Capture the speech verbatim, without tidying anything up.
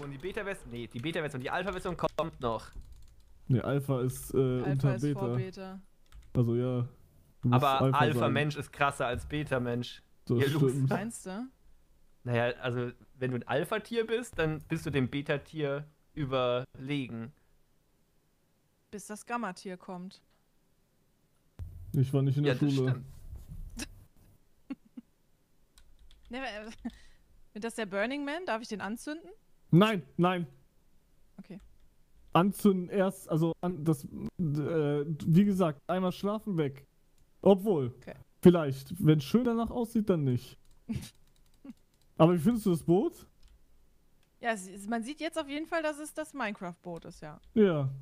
Version. Die Beta-Version, nee, die Beta-Version, die Alpha-Version kommt noch. Ne, Alpha ist äh, Alpha unter ist Beta. vor Beta. Also ja. Du musst Aber Alpha sagen. Alpha-Mensch ist krasser als Beta-Mensch. Das Ihr Lux. stimmt. Meinst du? Naja, also wenn du ein Alpha-Tier bist, dann bist du dem Beta-Tier überlegen. Bis das Gamma-Tier kommt. Ich war nicht in der Ja, das Schule. stimmt. Ne, äh, Ist das der Burning Man? Darf ich den anzünden? Nein, nein. Okay. Anzünden erst, also an, das, äh, wie gesagt, einmal schlafen weg. Obwohl, Okay. vielleicht, wenn es schön danach aussieht, dann nicht. Aber wie findest du das Boot? Ja, es, es- man sieht jetzt auf jeden Fall, dass es das Minecraft-Boot ist, ja. Ja.